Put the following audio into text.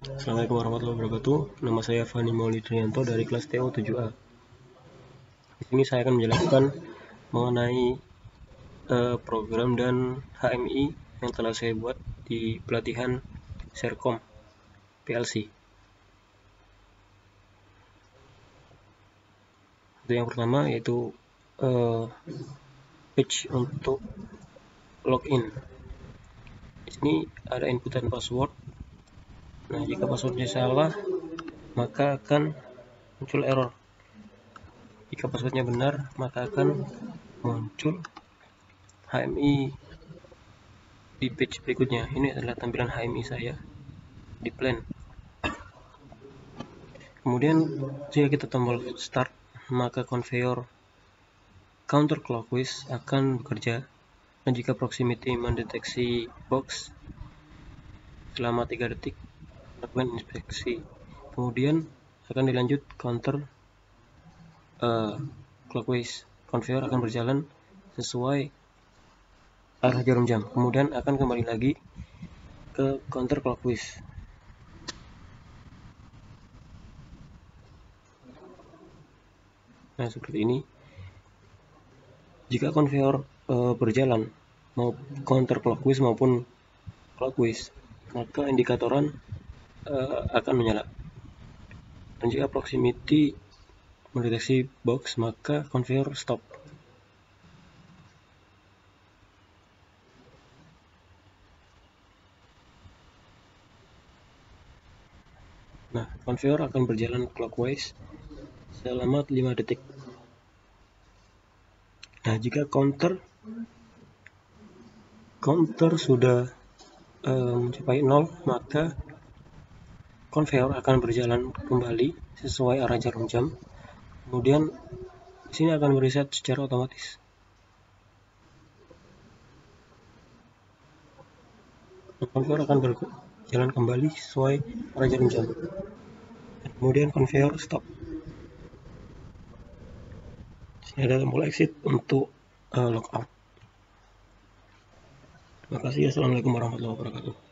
Assalamualaikum warahmatullahi wabarakatuh. Nama saya Fani Maulid Trianto dari kelas TO 7A. Di sini saya akan menjelaskan mengenai program dan HMI yang telah saya buat di pelatihan Serkom PLC. Itu yang pertama yaitu page untuk login. Di sini ada input dan password. Nah, jika passwordnya salah, maka akan muncul error. Jika passwordnya benar, maka akan muncul HMI di page berikutnya. Ini adalah tampilan HMI saya di plan. Kemudian jika kita tombol start, maka konveyor counterclockwise akan bekerja, dan jika proximity mendeteksi box selama 3 detik lakukan inspeksi. Kemudian akan dilanjut counter clockwise. Konveyor akan berjalan sesuai arah jarum jam. Kemudian akan kembali lagi ke counter clockwise. Nah, seperti ini. Jika konveyor berjalan mau counter clockwise maupun clockwise, maka indikatoran akan menyala. Dan jika proximity mendeteksi box, maka konveyor stop. Nah, konveyor akan berjalan clockwise selama 5 detik. Nah, jika counter sudah mencapai 0, maka konveyor akan berjalan kembali sesuai arah jarum jam. Kemudian di sini akan mereset secara otomatis. Konveyor akan berjalan kembali sesuai arah jarum jam. Kemudian konveyor stop. Sini ada tombol exit untuk logout. Terima kasih. Assalamualaikum warahmatullahi wabarakatuh.